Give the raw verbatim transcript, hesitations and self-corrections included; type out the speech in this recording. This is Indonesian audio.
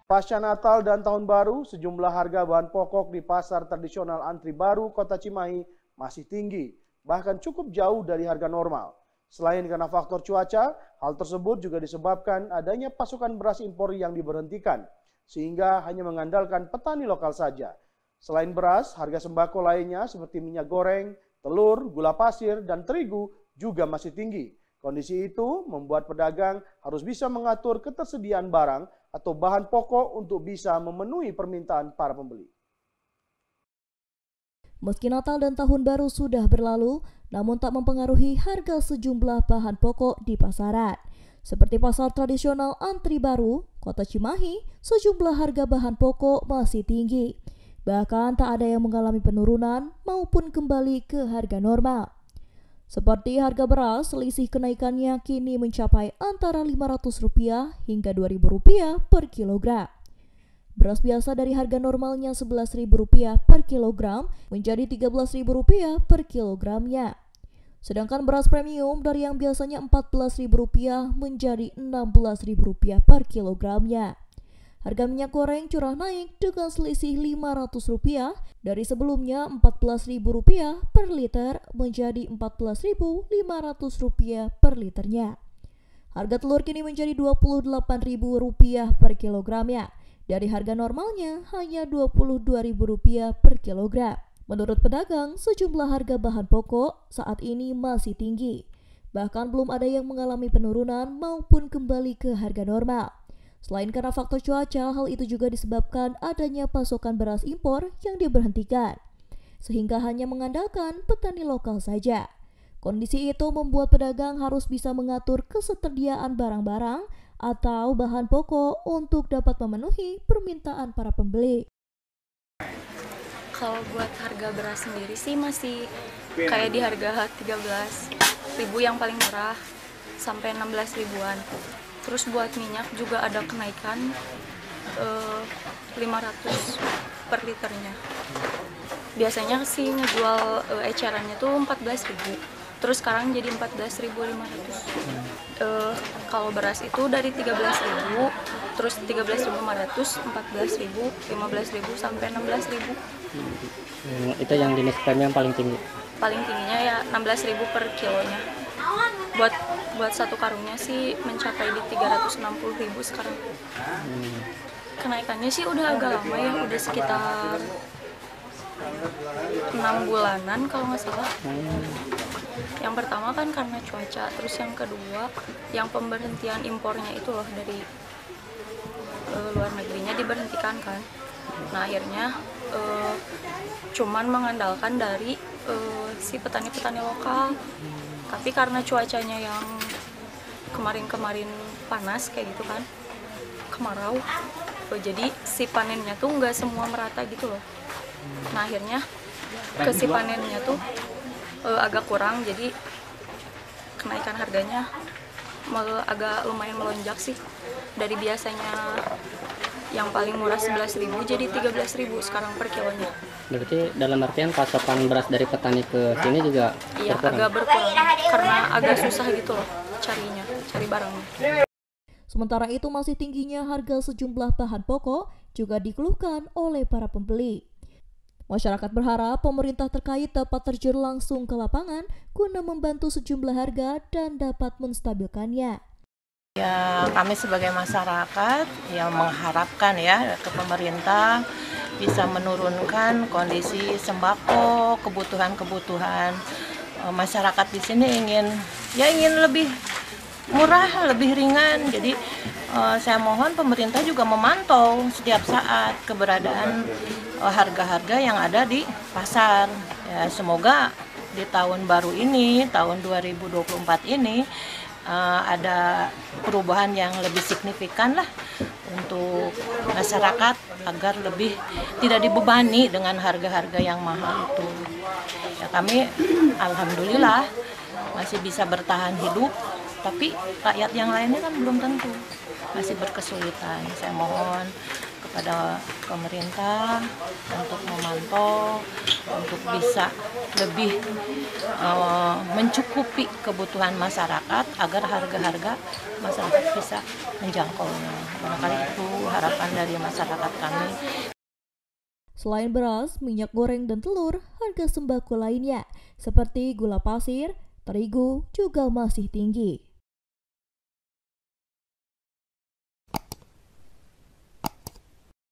Pasca Natal dan Tahun Baru, sejumlah harga bahan pokok di pasar tradisional Antri Baru, Kota Cimahi masih tinggi, bahkan cukup jauh dari harga normal. Selain karena faktor cuaca, hal tersebut juga disebabkan adanya pasokan beras impor yang diberhentikan, sehingga hanya mengandalkan petani lokal saja. Selain beras, harga sembako lainnya seperti minyak goreng, telur, gula pasir, dan terigu juga masih tinggi. Kondisi itu membuat pedagang harus bisa mengatur ketersediaan barang atau bahan pokok untuk bisa memenuhi permintaan para pembeli. Meski Natal dan Tahun Baru sudah berlalu, namun tak mempengaruhi harga sejumlah bahan pokok di pasaran. Seperti pasar tradisional Antri Baru, Kota Cimahi, sejumlah harga bahan pokok masih tinggi. Bahkan tak ada yang mengalami penurunan maupun kembali ke harga normal. Seperti harga beras, selisih kenaikannya kini mencapai antara lima ratus rupiah hingga dua ribu rupiah per kilogram. Beras biasa dari harga normalnya sebelas ribu rupiah per kilogram menjadi tiga belas ribu rupiah per kilogramnya. Sedangkan beras premium dari yang biasanya empat belas ribu rupiah menjadi enam belas ribu rupiah per kilogramnya. Harga minyak goreng curah naik dengan selisih lima ratus rupiah dari sebelumnya empat belas ribu rupiah per liter menjadi empat belas ribu lima ratus rupiah per liternya. Harga telur kini menjadi dua puluh delapan ribu rupiah per kilogramnya dari harga normalnya hanya dua puluh dua ribu rupiah per kilogram. Menurut pedagang, sejumlah harga bahan pokok saat ini masih tinggi. Bahkan belum ada yang mengalami penurunan maupun kembali ke harga normal. Selain karena faktor cuaca, hal itu juga disebabkan adanya pasokan beras impor yang diberhentikan, sehingga hanya mengandalkan petani lokal saja. Kondisi itu membuat pedagang harus bisa mengatur ketersediaan barang-barang atau bahan pokok untuk dapat memenuhi permintaan para pembeli. Kalau buat harga beras sendiri sih masih kayak di harga tiga belas ribu yang paling murah sampai enam belas ribuan. Terus buat minyak juga ada kenaikan eh, lima ratus per liternya. Biasanya sih ngejual eh, ecerannya tuh empat belas ribu. Terus sekarang jadi empat belas ribu lima ratus. Eh, kalau beras itu dari tiga belas ribu, terus tiga belas ribu lima ratus, empat belas ribu, lima belas ribu sampai enam belas ribu. Hmm, itu yang jenis premium paling tinggi. Paling tingginya ya enam belas ribu per kilonya. Buat buat satu karungnya sih mencapai di tiga ratus enam puluh ribu sekarang. Hmm. Kenaikannya sih udah agak lama ya, udah sekitar enam bulanan kalau nggak salah. Hmm. Yang pertama kan karena cuaca, terus yang kedua yang pemberhentian impornya itu loh dari uh, luar negerinya diberhentikan kan. Nah akhirnya uh, cuman mengandalkan dari uh, si petani-petani lokal. Tapi karena cuacanya yang kemarin-kemarin panas kayak gitu kan, kemarau, jadi si panennya tuh nggak semua merata gitu loh. Nah akhirnya ke si panennya tuh e, agak kurang, jadi kenaikan harganya mal, agak lumayan melonjak sih. Dari biasanya yang paling murah sebelas ribu jadi tiga belas ribu sekarang per kilonya. Berarti dalam artian pasokan beras dari petani ke sini juga iya, berkurang? agak berkurang karena agak susah gitu loh carinya, cari barangnya. Sementara itu masih tingginya harga sejumlah bahan pokok juga dikeluhkan oleh para pembeli. Masyarakat berharap pemerintah terkait dapat terjun langsung ke lapangan guna membantu sejumlah harga dan dapat menstabilkannya. Ya, kami sebagai masyarakat yang mengharapkan ya ke pemerintah bisa menurunkan kondisi sembako, kebutuhan-kebutuhan e, masyarakat di sini ingin ya ingin lebih murah, lebih ringan. Jadi e, saya mohon pemerintah juga memantau setiap saat keberadaan e, harga-harga yang ada di pasar. Ya, semoga di tahun baru ini, tahun dua ribu dua puluh empat ini Uh, ada perubahan yang lebih signifikan lah untuk masyarakat agar lebih tidak dibebani dengan harga-harga yang mahal itu. Ya, kami alhamdulillah masih bisa bertahan hidup, tapi rakyat yang lainnya kan belum tentu masih berkesulitan. Saya mohon kepada kepada pemerintah untuk memantau, untuk bisa lebih uh, mencukupi kebutuhan masyarakat agar harga-harga masyarakat bisa menjangkaunya. Barangkali itu harapan dari masyarakat kami. Selain beras, minyak goreng dan telur, harga sembako lainnya seperti gula pasir, terigu juga masih tinggi.